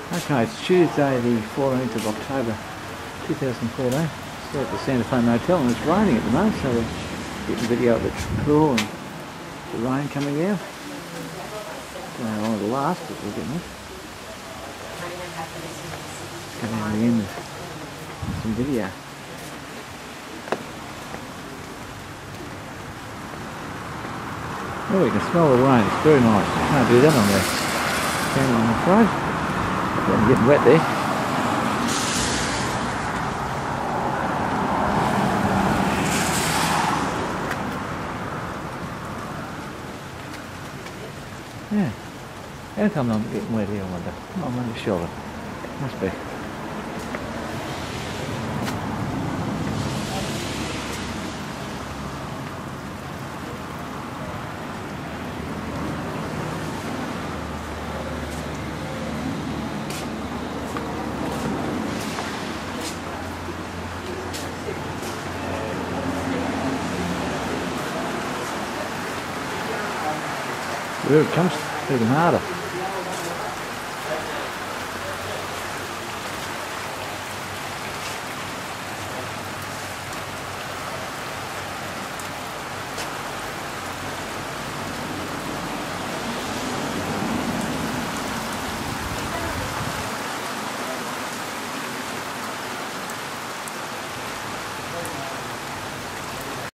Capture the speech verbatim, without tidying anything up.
Okay, it's Tuesday the fourteenth of October two thousand fourteen. Still at the Santa Fe Motel and it's raining at the moment, so we're getting video of the pool and the rain coming down. Don't know how long it'll last, but we're getting it. Coming in the end of some video. Oh, you can smell the rain, it's very nice. You can't do that on the camera, I'm afraid. I'm getting wet there. Yeah. How come I'm getting wet here, I wonder? I'm not sure. Must be. Here it comes, even harder.